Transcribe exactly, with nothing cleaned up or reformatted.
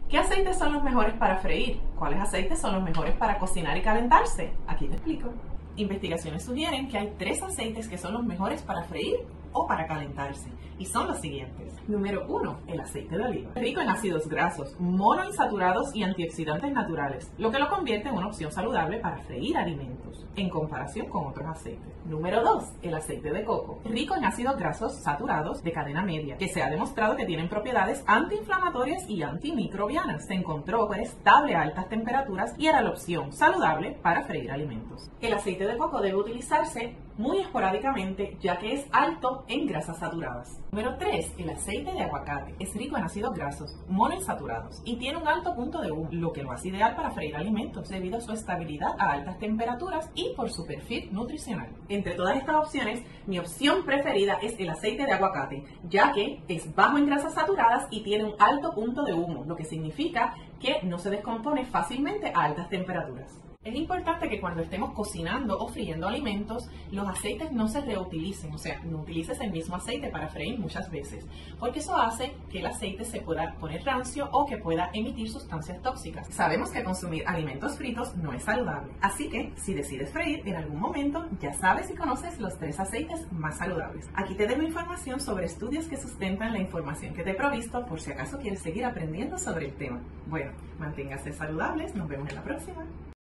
¿Qué aceites son los mejores para freír? ¿Cuáles aceites son los mejores para cocinar y calentarse? Aquí te explico. Investigaciones sugieren que hay tres aceites que son los mejores para freír o para calentarse, y son los siguientes. Número uno, el aceite de oliva. Rico en ácidos grasos, monoinsaturados y antioxidantes naturales, lo que lo convierte en una opción saludable para freír alimentos, en comparación con otros aceites. Número dos, el aceite de coco. Rico en ácidos grasos saturados de cadena media, que se ha demostrado que tienen propiedades antiinflamatorias y antimicrobianas. Se encontró que era estable a altas temperaturas y era la opción saludable para freír alimentos. El aceite de coco debe utilizarse muy esporádicamente, ya que es alto en grasas saturadas. Número tres, el aceite de aguacate. Es rico en ácidos grasos monoinsaturados y tiene un alto punto de humo, lo que lo hace ideal para freír alimentos debido a su estabilidad a altas temperaturas y por su perfil nutricional. Entre todas estas opciones, mi opción preferida es el aceite de aguacate, ya que es bajo en grasas saturadas y tiene un alto punto de humo, lo que significa que no se descompone fácilmente a altas temperaturas. Es importante que cuando estemos cocinando o friendo alimentos, los aceites no se reutilicen, o sea, no utilices el mismo aceite para freír muchas veces, porque eso hace que el aceite se pueda poner rancio o que pueda emitir sustancias tóxicas. Sabemos que consumir alimentos fritos no es saludable, así que si decides freír en algún momento, ya sabes y conoces los tres aceites más saludables. Aquí te dejo información sobre estudios que sustentan la información que te he provisto por si acaso quieres seguir aprendiendo sobre el tema. Bueno, manténgase saludables, nos vemos en la próxima.